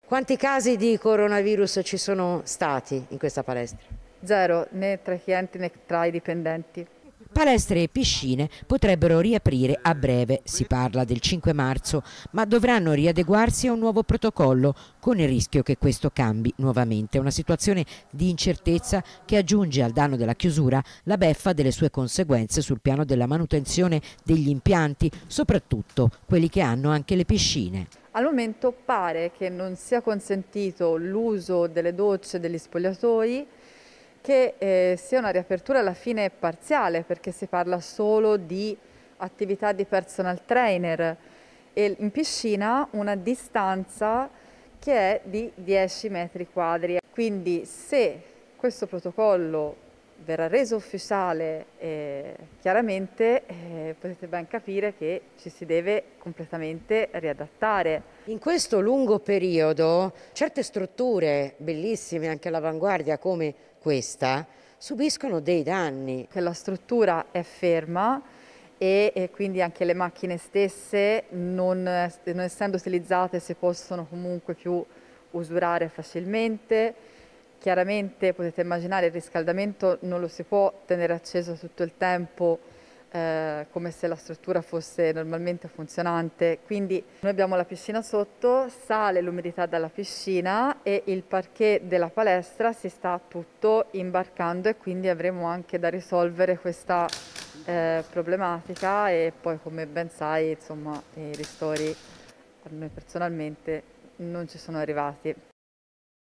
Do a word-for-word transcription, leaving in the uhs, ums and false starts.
Quanti casi di coronavirus ci sono stati in questa palestra? Zero, né tra i clienti né tra i dipendenti. Palestre e piscine potrebbero riaprire a breve, si parla del cinque marzo, ma dovranno riadeguarsi a un nuovo protocollo, con il rischio che questo cambi nuovamente. Una situazione di incertezza che aggiunge al danno della chiusura la beffa delle sue conseguenze sul piano della manutenzione degli impianti, soprattutto quelli che hanno anche le piscine. Al momento pare che non sia consentito l'uso delle docce degli spogliatoi, che eh, sia una riapertura alla fine parziale, perché si parla solo di attività di personal trainer, e in piscina una distanza che è di dieci metri quadri. Quindi se questo protocollo verrà reso ufficiale, eh, chiaramente eh, potete ben capire che ci si deve completamente riadattare. In questo lungo periodo certe strutture bellissime, anche all'avanguardia come questa, subiscono dei danni. Che la struttura è ferma e, e quindi anche le macchine stesse, non, non essendo utilizzate, si possono comunque più usurare facilmente. Chiaramente potete immaginare il riscaldamento non lo si può tenere acceso tutto il tempo eh, come se la struttura fosse normalmente funzionante, quindi noi abbiamo la piscina sotto, sale l'umidità dalla piscina e il parquet della palestra si sta tutto imbarcando, e quindi avremo anche da risolvere questa eh, problematica, e poi, come ben sai, insomma, i ristori a noi personalmente non ci sono arrivati.